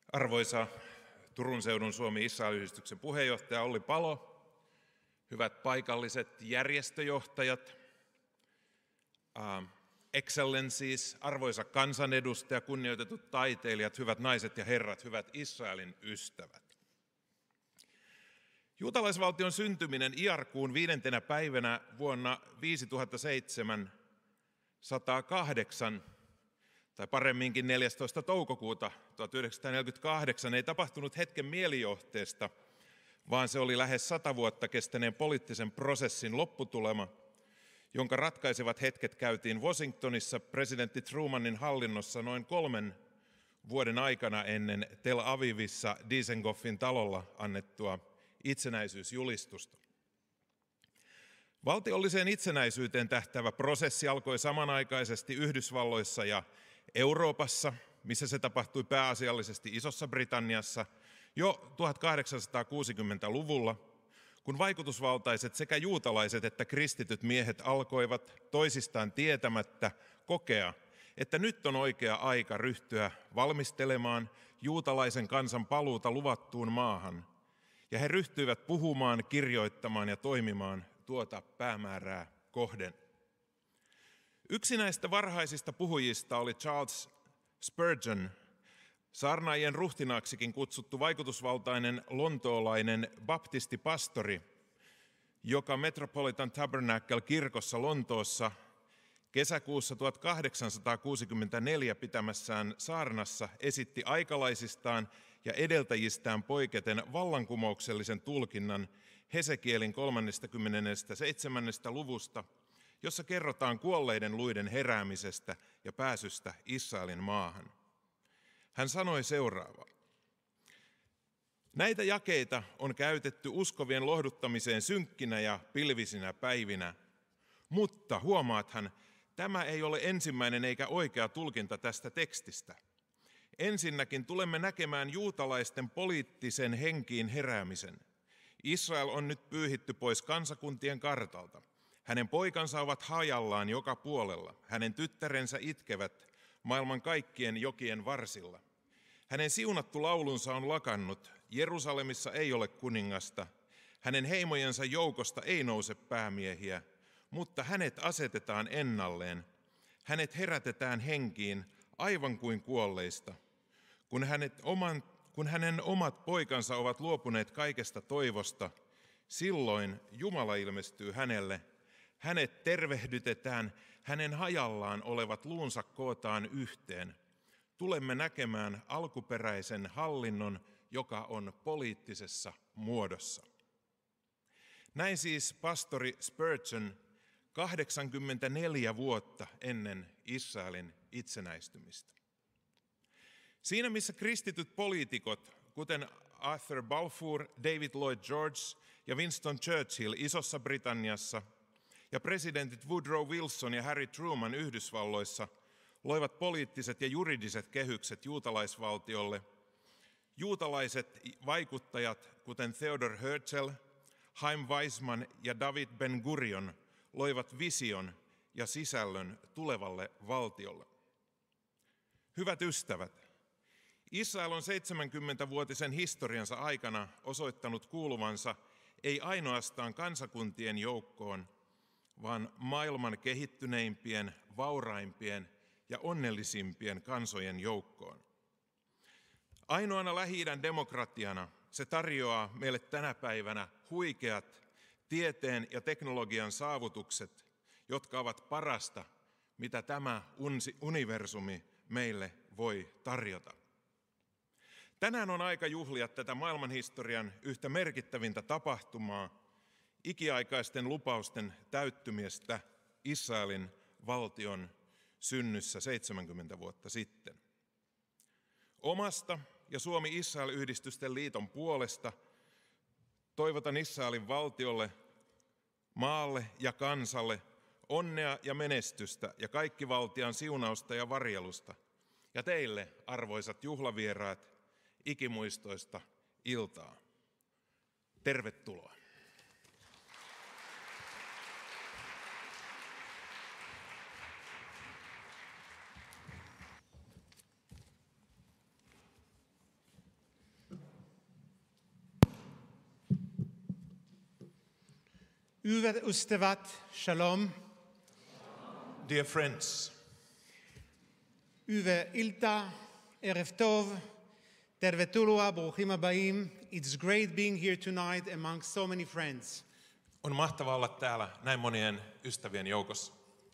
Arvoisa Turun seudun Suomi-Israel-yhdistyksen puheenjohtaja Olli Palo, hyvät paikalliset järjestöjohtajat, excellencies, arvoisa kansanedustaja, kunnioitetut taiteilijat, hyvät naiset ja herrat, hyvät Israelin ystävät. Juutalaisvaltion syntyminen Iarkuun 5. päivänä vuonna 5708, tai paremminkin 14. toukokuuta 1948, ei tapahtunut hetken mielijohteesta, vaan se oli lähes 100 vuotta kestäneen poliittisen prosessin lopputulema, jonka ratkaisevat hetket käytiin Washingtonissa presidentti Trumanin hallinnossa noin 3 vuoden aikana ennen Tel Avivissa Dizengoffin talolla annettua itsenäisyysjulistusta. Valtiolliseen itsenäisyyteen tähtäävä prosessi alkoi samanaikaisesti Yhdysvalloissa ja Euroopassa, missä se tapahtui pääasiallisesti Isossa Britanniassa jo 1860-luvulla, kun vaikutusvaltaiset sekä juutalaiset että kristityt miehet alkoivat toisistaan tietämättä kokea, että nyt on oikea aika ryhtyä valmistelemaan juutalaisen kansan paluuta luvattuun maahan, ja he ryhtyivät puhumaan, kirjoittamaan ja toimimaan tuota päämäärää kohden. Yksi näistä varhaisista puhujista oli Charles Spurgeon, saarnaajien ruhtinaaksikin kutsuttu vaikutusvaltainen lontoolainen baptistipastori, joka Metropolitan Tabernacle-kirkossa Lontoossa kesäkuussa 1864 pitämässään saarnassa esitti aikalaisistaan ja edeltäjistään poiketen vallankumouksellisen tulkinnan Hesekielin 37. luvusta, jossa kerrotaan kuolleiden luiden heräämisestä ja pääsystä Israelin maahan. Hän sanoi seuraavaa: näitä jakeita on käytetty uskovien lohduttamiseen synkkinä ja pilvisinä päivinä, mutta huomaathan, tämä ei ole ensimmäinen eikä oikea tulkinta tästä tekstistä. Ensinnäkin tulemme näkemään juutalaisten poliittisen henkiin heräämisen. Israel on nyt pyyhitty pois kansakuntien kartalta. Hänen poikansa ovat hajallaan joka puolella. Hänen tyttärensä itkevät maailman kaikkien jokien varsilla. Hänen siunattu laulunsa on lakannut. Jerusalemissa ei ole kuningasta. Hänen heimojensa joukosta ei nouse päämiehiä, mutta hänet asetetaan ennalleen. Hänet herätetään henkiin aivan kuin kuolleista. Kun hänen omat poikansa ovat luopuneet kaikesta toivosta, silloin Jumala ilmestyy hänelle. Hänet tervehdytetään, hänen hajallaan olevat luunsa kootaan yhteen. Tulemme näkemään alkuperäisen hallinnon, joka on poliittisessa muodossa. Näin siis pastori Spurgeon 84 vuotta ennen Israelin itsenäistymistä. Siinä missä kristityt poliitikot, kuten Arthur Balfour, David Lloyd George ja Winston Churchill Isossa Britanniassa ja presidentit Woodrow Wilson ja Harry Truman Yhdysvalloissa loivat poliittiset ja juridiset kehykset juutalaisvaltiolle, juutalaiset vaikuttajat, kuten Theodor Herzl, Chaim Weizmann ja David Ben Gurion, loivat vision ja sisällön tulevalle valtiolle. Hyvät ystävät, Israel on 70-vuotisen historiansa aikana osoittanut kuuluvansa ei ainoastaan kansakuntien joukkoon, vaan maailman kehittyneimpien, vauraimpien ja onnellisimpien kansojen joukkoon. Ainoana Lähi-idän demokratiana se tarjoaa meille tänä päivänä huikeat tieteen ja teknologian saavutukset, jotka ovat parasta, mitä tämä universumi meille voi tarjota. Tänään on aika juhlia tätä maailmanhistorian yhtä merkittävintä tapahtumaa, ikiaikaisten lupausten täyttymistä Israelin valtion synnyssä 70 vuotta sitten. Omasta ja Suomi-Israel-yhdistysten liiton puolesta toivotan Israelin valtiolle, maalle ja kansalle onnea ja menestystä ja kaikkivaltiaan siunausta ja varjelusta. Ja teille, arvoisat juhlavieraat, ikimuistoista iltaa. Tervetuloa. Hyvät ystävät, shalom. Dear friends, Hyvää iltaa, erev tov. Tervetuloa, bruchim habayim. It's great being here tonight among so many friends. on mahtavaa olla täällä näin monien ystävien joukossa.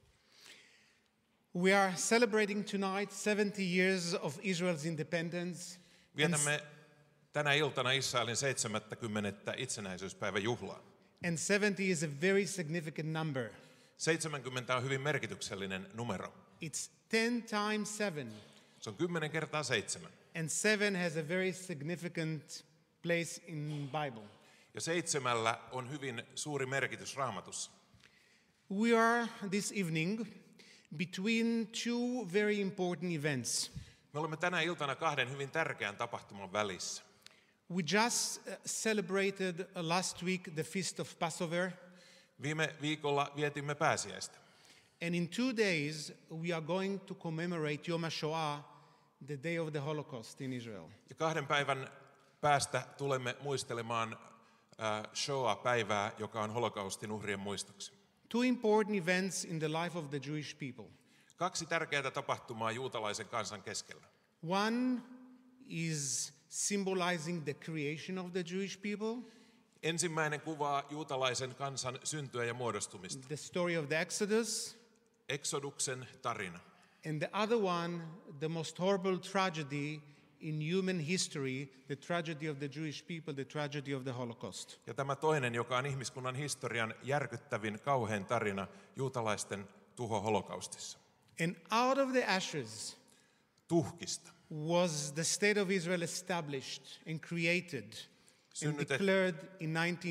We are celebrating tonight 70 years of Israel's independence. Vietämme tänä iltana Israelin 70. itsenäisyyspäivän juhlaa. And 70 is a very significant number. 70 on hyvin merkityksellinen numero. It's 10 times 7. Se on 10 kertaa 7. And 7 has a very significant place in Bible. Ja 7 on hyvin suuri merkitys Raamatussa. We are this evening between two very important events. Me olemme tänä iltana kahden hyvin tärkeän tapahtuman välissä. We just celebrated last week the Feast of Passover. Viime viikolla vietimme pääsiäistä. And in 2 days, we are going to commemorate Yom HaShoah, the day of the Holocaust in Israel. Ja 2 päivän päästä tulemme muistelemaan Shoah-päivää, joka on holokaustin uhrien muistoksi. Two important events in the life of the Jewish people. 2 tärkeää tapahtumaa juutalaisen kansan keskellä. One is symbolizing the creation of the Jewish people, Ensimmäinen kuvaa juutalaisen kansan syntyä ja muodostumista. the story of the Exodus, Exoduksen tarina. and the other one, the most horrible tragedy in human history, the tragedy of the Jewish people, the tragedy of the Holocaust. Ja tämä toinen, joka on ihmiskunnan historian järkyttävin, kauhein tarina, juutalaisten tuho holokaustissa. And out of the ashes Tuhkista was the state of Israel established and created and Synnytet- declared in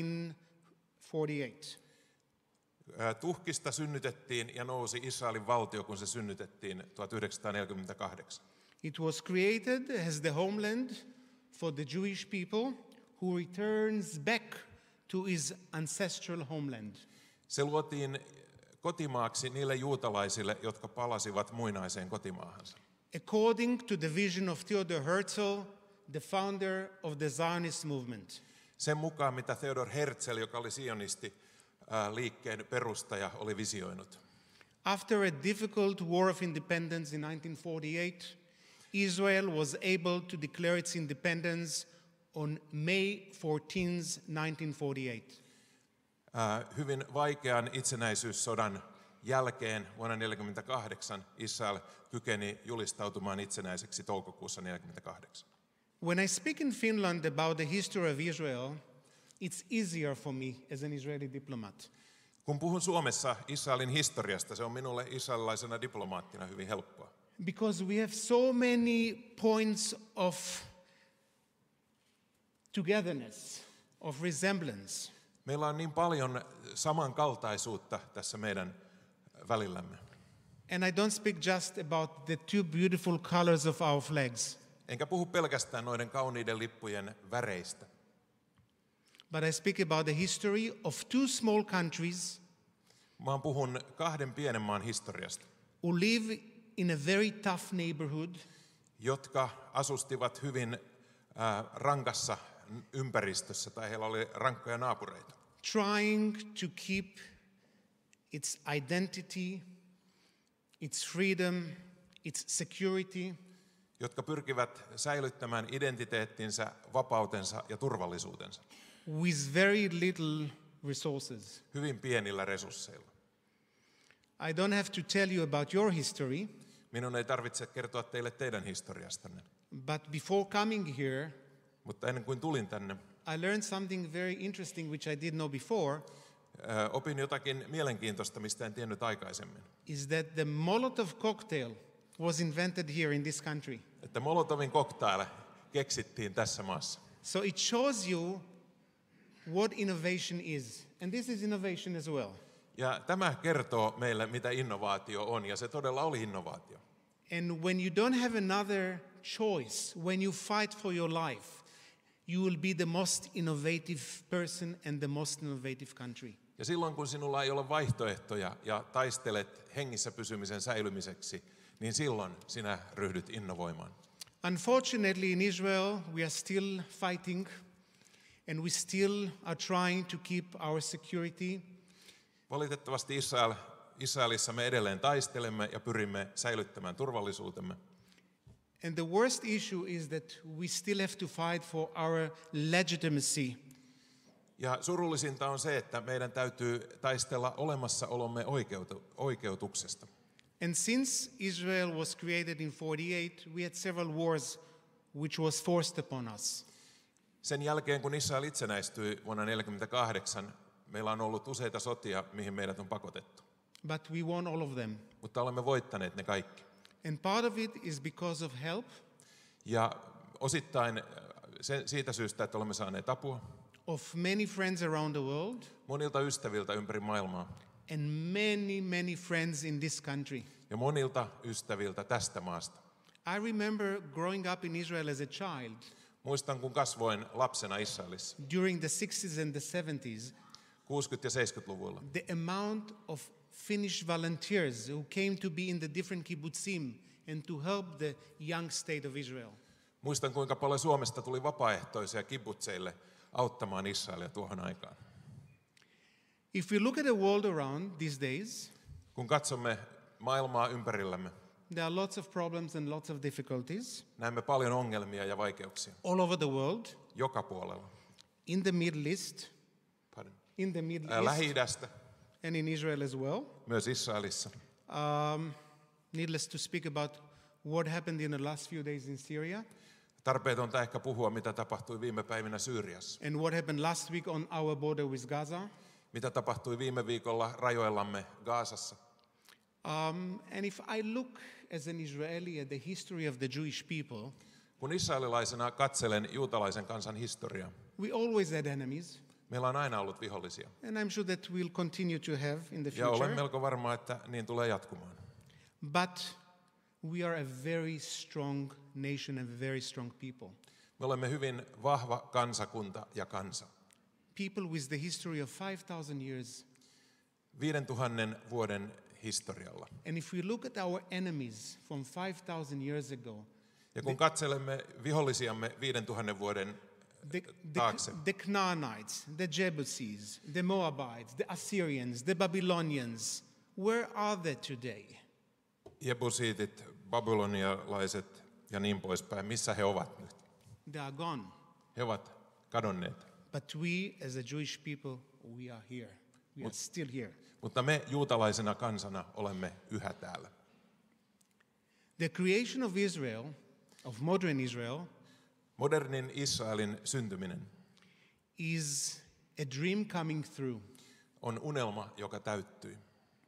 1948. Tuhkista synnytettiin ja nousi Israelin valtio, kun se synnytettiin 1948. It was created as the homeland for the Jewish people who returns back to his ancestral homeland. Se luotiin kotimaaksi niille juutalaisille, jotka palasivat muinaiseen kotimaahansa. According to the vision of Theodor Herzl, the founder of the Zionist movement. Sen mukaan, mitä Theodor Herzl, joka oli sionisti liikkeen perustaja, oli visioinut. After a difficult war of independence in 1948, Israel was able to declare its independence on May 14th, 1948. Hyvin vaikean itsenäisyyssodan jälkeen vuonna 1948 Israel kykeni julistautumaan itsenäiseksi toukokuussa 1948. When I speak in Finland about the history of Israel, it's easier for me as an Israeli diplomat. Kun puhun Suomessa Israelin historiasta, se on minulle israelilaisena diplomaattina hyvin helppoa. Because we have so many points of togetherness, of resemblance. Meillä on niin paljon samankaltaisuutta tässä meidän välillämme. And I don't speak just about the two beautiful colors of our flags, Enkä puhu pelkästään noiden kauniiden lippujen väreistä, but I speak about the history of two small countries vaan puhun 2 pienen maan historiasta, who live in a very tough neighborhood, jotka asustivat hyvin rankassa ympäristössä tai heillä oli rankkoja naapureita. trying to keep its identity, its freedom, its security, Jotka pyrkivät säilyttämään identiteettinsä, vapautensa ja turvallisuutensa with very little resources. hyvin pienillä resursseilla. I don't have to tell you about your history, Minun ei tarvitse kertoa teille teidän historiastanne, but before coming here, mutta ennen kuin tulin tänne, I learned something very interesting which I didn't know before, opin jotakin mielenkiintoista, mistä en tiennyt aikaisemmin. is that the Molotov cocktail was invented here in this country. Että Molotovin cocktail keksittiin tässä maassa. So it shows you what innovation is. And this is innovation as well. Ja tämä kertoo meille, mitä innovaatio on, ja se todella oli innovaatio. And when you don't have another choice, when you fight for your life, you will be the most innovative person and the most innovative country. Ja silloin, kun sinulla ei ole vaihtoehtoja ja taistelet hengissä pysymisen säilymiseksi, niin silloin sinä ryhdyt innovoimaan. Unfortunately, in Israel, we are still fighting, and we still are trying to keep our security. Valitettavasti Israelissa me edelleen taistelemme ja pyrimme säilyttämään turvallisuutemme. And the worst issue is that we still have to fight for our legitimacy. Ja surullisinta on se, että meidän täytyy taistella olemassaolomme oikeutuksesta. And since Israel was created in 48, we had several wars which was forced upon us. Sen jälkeen, kun Israel itsenäistyi vuonna 1948, meillä on ollut useita sotia, mihin meidät on pakotettu. But we won all of them. Mutta olemme voittaneet ne kaikki. And part of it is because of help Ja osittain siitä syystä, että olemme saaneet apua of many friends around the world monilta ystäviltä ympäri maailmaa and many friends in this country. ja monilta ystäviltä tästä maasta. I remember growing up in Israel as a child Muistan, kun kasvoin lapsena Israelissa during the 60s and the 70s, 60- ja 70-luvulla. the amount of Finnish volunteers who came to be in the different kibbutzim and to help the young state of Israel. Muistan, kuinka paljon Suomesta tuli vapaaehtoisia kibbutseille auttamaan Israelia tuohon aikaan. If we look at the world around these days, Kun katsomme maailmaa ympärillämme, there are lots of problems and lots of difficulties näemme paljon ongelmia ja vaikeuksia all over the world, joka puolella. in the Middle East, Pardon. in the Middle East, Lähi-idästä, and in Israel as well. myös Israelissa. Needless to speak about what happened in the last few days in Syria Tarpeetonta ehkä puhua, mitä tapahtui viime päivinä Syyriassa. and what happened last week on our border with Gaza. Mitä tapahtui viime viikolla rajoillamme Gaasassa. And if I look as an Israeli at the history of the Jewish people, Kun israelilaisena katselen juutalaisen kansan historiaa, we always had enemies, meillä on aina ollut vihollisia. and I'm sure that we'll continue to have in the Ja olen future. melko varma, että niin tulee jatkumaan. But we are a very strong nation and very strong people. Me olemme hyvin vahva kansakunta ja kansa. People with the history of 5,000 years. 5000 vuoden historialla. And if we look at our enemies from 5,000 years ago, Ja kun katselemme vihollisiamme 5000 vuoden taakse, the Canaanites, the Jebusites, the Moabites, the Assyrians, the Babylonians, where are they today? jebusiitit, babylonialaiset ja niin poispäin, missä he ovat nyt? They are gone. He ovat kadonneet. But we as a Jewish people, we are here. We are still here. Mutta me juutalaisena kansana olemme yhä täällä. The creation of Israel, of modern Israel, Modernin Israelin syntyminen is a dream coming through. on unelma, joka täyttyi.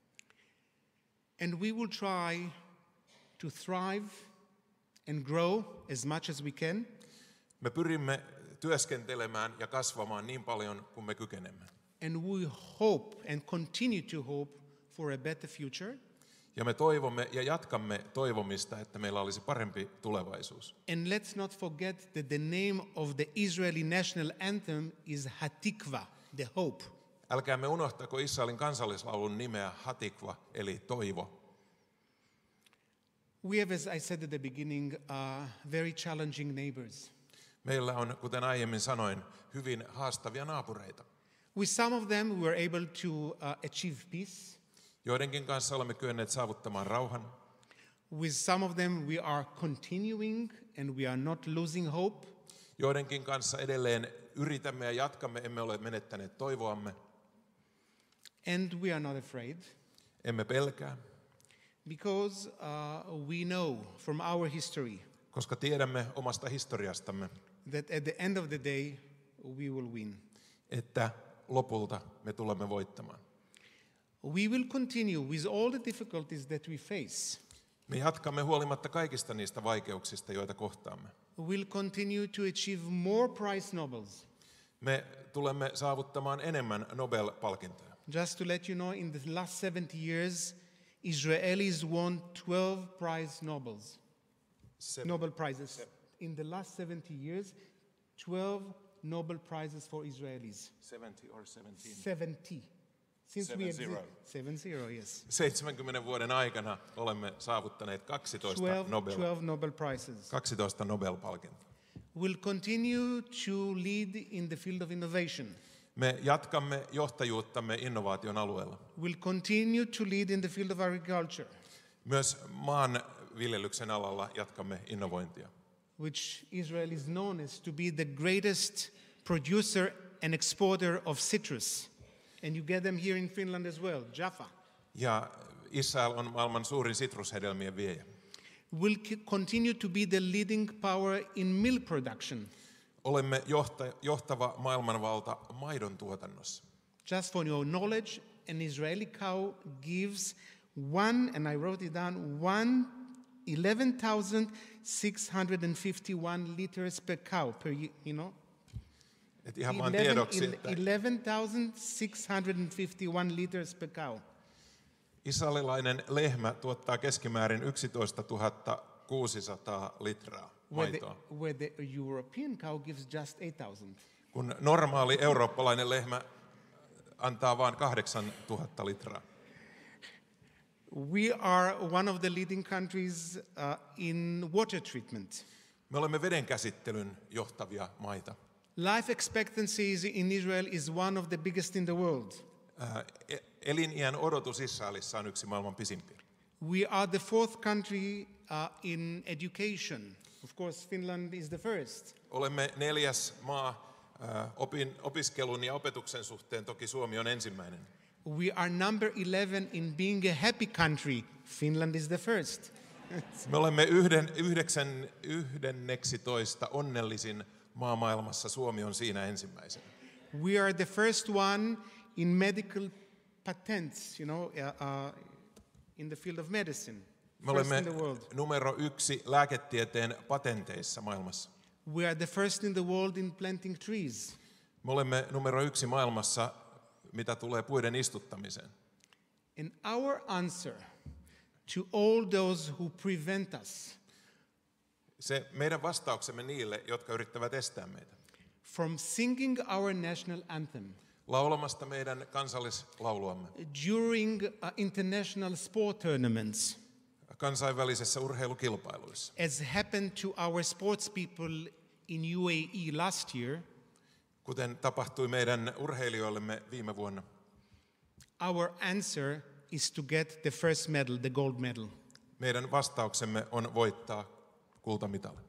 And we will try to thrive and grow as much as we can. Me pyrimme työskentelemään ja kasvamaan niin paljon kuin me kykenemme. And we hope and continue to hope for a better future. Ja me toivomme ja jatkamme toivomista, että meillä olisi parempi tulevaisuus. And let's not forget that the name of the Israeli national anthem is Hatikva, the hope. Älkäämme unohtako Israelin kansallislaulun nimeä Hatikva, eli toivo. We have, as I said at the beginning, very challenging neighbors. Meillä on, kuten aiemmin sanoin, hyvin haastavia naapureita. With some of them, we were able to achieve peace. Joidenkin kanssa olemme kyenneet saavuttamaan rauhan. With some of them, we are continuing and we are not losing hope. Joidenkin kanssa edelleen yritämme ja jatkamme, emme ole menettäneet toivoamme. And we are not afraid Emme pelkää, because we know from our history koska tiedämme omasta historiastamme, that at the end of the day, we will win. että lopulta me tulemme voittamaan. We will continue with all the difficulties that we face. Me jatkamme huolimatta kaikista niistä vaikeuksista, joita kohtaamme. We'll continue to achieve more Prize Nobels. Me tulemme saavuttamaan enemmän Nobel-palkintoja. Just to let you know, in the last 70 years, Israelis won 12 Prize Nobels. Nobel Prizes. In the last 70 years, 12 Nobel Prizes for Israelis. 70 or 17? 70. Since we 70. 70, yes. 70 vuoden aikana olemme saavuttaneet 12 12 Nobel Prizes. 12 Nobel-palkintoa. We'll continue to lead in the field of innovation. Me jatkamme johtajuuttamme innovaation alueella. We'll continue to lead in the field of agriculture, Myös maanviljelyksen alalla jatkamme innovointia. which Israel is known as to be the greatest producer and exporter of citrus. And you get them here in Finland as well, Jaffa. Ja Israel on maailman suurin sitrushedelmien viejä. We'll continue to be the leading power in milk production. Olemme johtava maailmanvalta maidon tuotannossa. Just for your knowledge, an Israeli cow gives one, and I wrote it down, 11,651 liters per cow, Et ihan vaan tiedoksi, että 11,651 liters per cow. israelilainen lehmä tuottaa keskimäärin 11 600 litraa maitoa, Where the European cow gives just 8,000. kun normaali eurooppalainen lehmä antaa vain 8 000 litraa. We are one of the leading countries in water treatment. Me olemme vedenkäsittelyn johtavia maita. Life expectancy in Israel is one of the biggest in the world. Eliniän odotus Israelissa on yksi maailman pisimpiä. We are the fourth country in education. Of course, Finland is the first. Olemme 4. maa opiskelun ja opetuksen suhteen, toki Suomi on ensimmäinen. We are number 11 in being a happy country. Finland is the first. Me olemme 11 onnellisin maa maailmassa, Suomi on siinä ensimmäisenä. We are the first one in medical patents, in the field of medicine. Me First olemme in the world. numero 1 lääketieteen patenteissa maailmassa. We are the first in the world in planting trees. Me olemme numero 1 maailmassa, mitä tulee puiden istuttamiseen. And our answer to all those who prevent us Se meidän vastauksemme niille, jotka yrittävät estää meitä from singing our national anthem laulamasta meidän kansallislauluamme during international sport tournaments, kansainvälisissä urheilukilpailuissa, as happened to our sports people in UAE last year, kuten tapahtui meidän urheilijoillemme viime vuonna. our answer is to get the first medal, the gold medal. Meidän vastauksemme on voittaa kultamitali.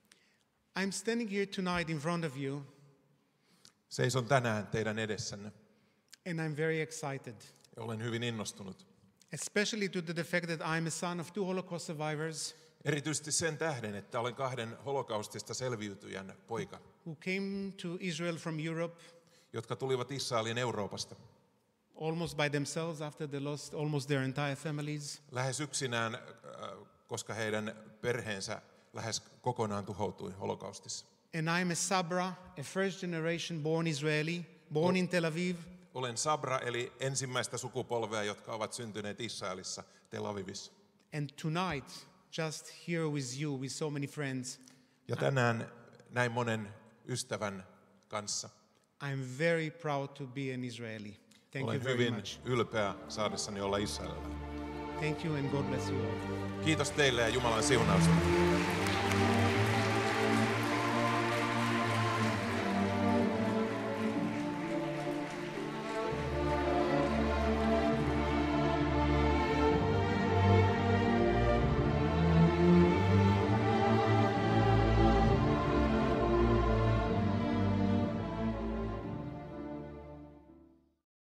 I'm standing here tonight in front of you, Seison tänään teidän edessänne and I'm very excited, ja olen hyvin innostunut. especially due to the fact that I'm a son of 2 Holocaust survivors Erityisesti sen tähden, että olen 2 holokaustista selviytyjän poika, who came to Israel from Europe jotka tulivat Israeliin Euroopasta almost by themselves after they lost almost their entire families. lähes yksinään, koska heidän perheensä lähes kokonaan tuhoutui holokaustissa. And I'm a Sabra, a first generation born Israeli, born in Tel Aviv. Olen Sabra, eli ensimmäistä sukupolvea, jotka ovat syntyneet Israelissa, Tel Avivissa. And tonight, just here with you, with so many friends, Ja tänään näin monen ystävän kanssa I'm very proud to be an Israeli. Thank you olen very hyvin much. ylpeä saadessani olla israelilainen. Thank you and God bless you all. Kiitos teille ja Jumalan siunausta.